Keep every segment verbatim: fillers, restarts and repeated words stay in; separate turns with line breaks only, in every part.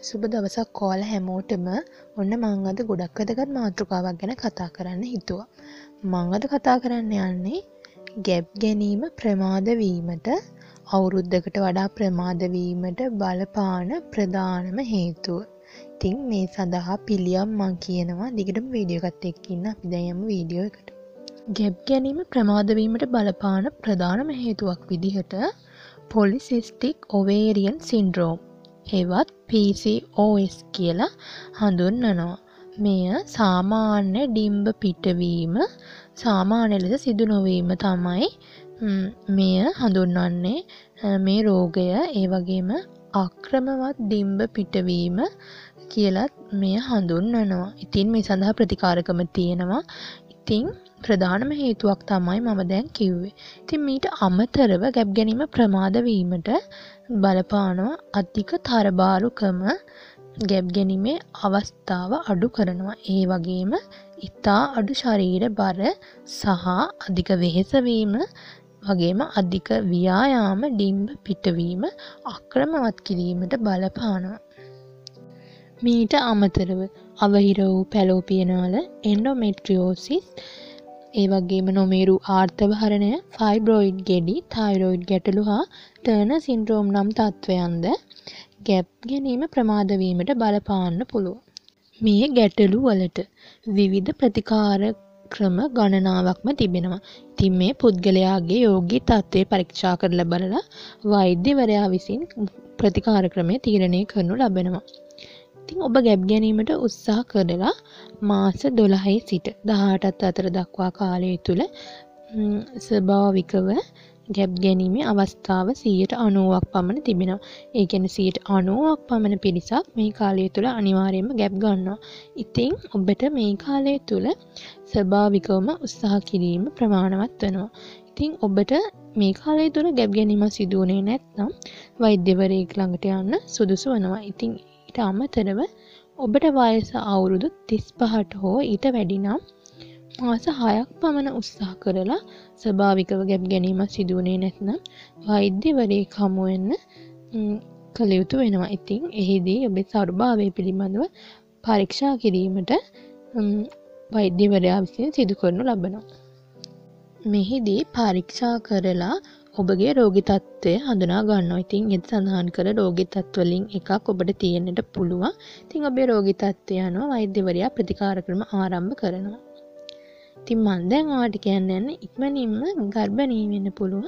සුබ දවසක් ඔයාලා හැමෝටම. ඔන්න මම අද ගොඩක් වැදගත් මාතෘකාවක් ගැන කතා කරන්න හිතුවා. මම අද කතා කරන්න යන්නේ ගැප් ගැනීම ප්‍රමාද වීමට අවුරුද්දකට වඩා ප්‍රමාද වීමට බලපාන ප්‍රධානම හේතුව. ඉතින් මේ සඳහා පිළියම් මම කියනවා. දිගටම වීඩියෝ එකත් එක්ක ඉන්න. අපි දැන් යමු වීඩියෝ එකට. ගැප් ගැනීම ප්‍රමාද වීමට බලපාන ප්‍රධානම හේතුවක් විදිහට polycystic ovarian syndrome ඒවත් P C O S කියලා හඳුන්වනවා. මෙය සාමාන්‍ය ඩිම්බ පිටවීම සාමාන්‍ය ලෙස සිදු නොවීම තමයි මෙය හඳුන්වන්නේ. මේ රෝගය ඒ වගේම ආක්‍රමවත් ඩිම්බ පිටවීම කියලා මෙය හඳුන්වනවා. ඉතින් මේ සඳහා ප්‍රතිකාරකම තියෙනවා. ඉතින් ප්‍රධානම හේතුවක් තමයි මම දැන් කිව්වේ. ඉතින් මීට අමතරව ගැප් ගැනීම ප්‍රමාද වීමට බලපානවා අධික තරබාරුකම ගැප් ගැනීමේ අවස්ථාව අඩු කරනවා. ඒ වගේම ඉතා අඩු ශරීර බර සහ අධික වෙහෙස වීම වගේම අධික ව්‍යායාම ඩිම්බ පිටවීම අක්‍රමවත් කිරීමට බලපානවා. මීට අමතරව අවහිර වූ පැලෝපියනාල එන්ඩෝමෙට්‍රියෝසිස් ඒ වගේම නොමේරු ආර්තවහරණය ෆයිබ්‍රොයිඩ් ගෙඩි තයිරොයිඩ් ගැටලු හා ටර්නර් සින්ඩ්‍රෝම් නම් තත්ත්වයන්ද ගැප් ගැනීම ප්‍රමාද වීමට බලපාන්න පුළුවන්. මේ ගැටලු වලට විවිධ ප්‍රතිකාර ක්‍රම ගණනාවක්ම තිබෙනවා. ඉතින් මේ පුද්ගලයාගේ යෝගී තත්ත්වය පරීක්ෂා කරලා බලලා වෛද්‍යවරයා විසින් ප්‍රතිකාර ක්‍රමය තීරණය කරනු ලබනවා. ඉතින් ඔබ ගැප් ගැනීමට උත්සාහ කරලා මාස දොළහේ සිට දහඅටත් අතර දක්වා කාලය තුල ස්වභාවිකව ගැප් ගැනීමේ අවස්ථාව සියයට අනූවක් පමණ තිබෙනවා. ඒ කියන්නේ සියයට අනූවක් පමණ පිරිසක් මේ කාලය තුල අනිවාර්යයෙන්ම ගැප් ගන්නවා. ඉතින් ඔබට මේ කාලය තුල ස්වභාවිකවම උත්සාහ කිරීම ප්‍රමාණවත් වෙනවා. ඉතින් ඔබට මේ කාලය තුල ගැප් ගැනීම සිදු වුණේ නැත්නම් වෛද්‍යවරයෙක් ළඟට යන්න සුදුසු වෙනවා. ඉතින් ඊට අමතරව ඔබට වයස අවුරුදු තිස් පහට හෝ ඊට වැඩි නම් මාස හයක් පමණ උත්සාහ කරලා ස්වභාවිකව ගැප් ගැනීම සිදු වුණේ නැත්නම් වෛද්‍යවරයෙක් හමු වෙන්න කළ යුතු වෙනවා. ඉතින් එහිදී ඔබේ ස්වභාවය පිළිබඳව පරීක්ෂා කිරීමට වෛද්‍යවරයා විසින් සිදු කරනු ලබනවා. මෙහිදී පරීක්ෂා කරලා ඔබගේ රෝගී තත්ත්වය හඳුනා ගන්නවා. ඉතින් එද සඳහන් කර රෝගී තත්ත්ව වලින් එකක් ඔබට තියෙන්නට පුළුවන්. ඉතින් ඔබේ රෝගී තත්ත්වය අනුව වෛද්‍යවරයා ප්‍රතිකාර ක්‍රම ආරම්භ කරනවා. ඉතින් මම දැන් ඔයාලට කියන්න යන්නේ ඉක්මනින්ම ගර්භණී වෙන්න පුළුවන්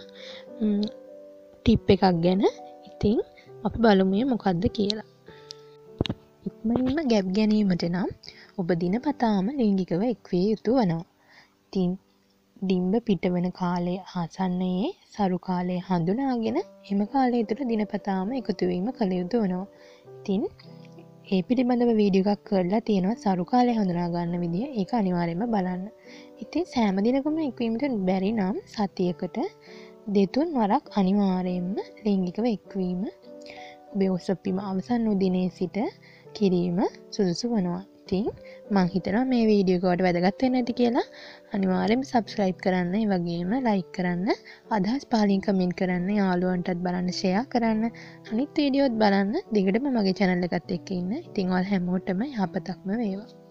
ටිප් එකක් ගැන. ඉතින් අපි බලමු මොකක්ද කියලා. ඉක්මනින්ම ගැප් ගැනීමට නම් ඔබ දිනපතාම ලිංගිකව එක්විය යුතු වෙනවා. ඉතින් ඩිම්බ පිටවන කාලය ආසන්නයේ සරු කාලය හඳුනාගෙන එම කාලය තුළ දිනපතාම එකතු වීම කළ යුතු වෙනවා. ඉතින් ඒ පිළිබඳව වීඩියෝ එකක් කරලා තියෙනවා සරු කාලය හඳුනා ගන්න විදිය. ඒක අනිවාර්යයෙන්ම බලන්න. ඉතින් සෑම දිනකම එක්වීමට බැරි නම් සතියකට දෙතුන් වරක් අනිවාර්යයෙන්ම ලිංගිකව එක්වීම ඔබේ ඔසපීම අවසන් වූ දිනේ සිට කිරීම සුදුසු වෙනවා. ඉතින් මම හිතනවා මේ වීඩියෝ එක ඔයාලට වැදගත් වෙන්න ඇති කියලා. අනිවාර්යයෙන්ම subscribe කරන්න, ඒ වගේම like කරන්න, අදහස් පහලින් comment කරන්න, යාළුවන්ටත් බලන්න share කරන්න, අනිත් වීඩියෝත් බලන්න. දිගටම මගේ channel එකත් එක්ක ඉන්න. ඉතින් ඔයාලා හැමෝටම යහපතක්ම වේවා.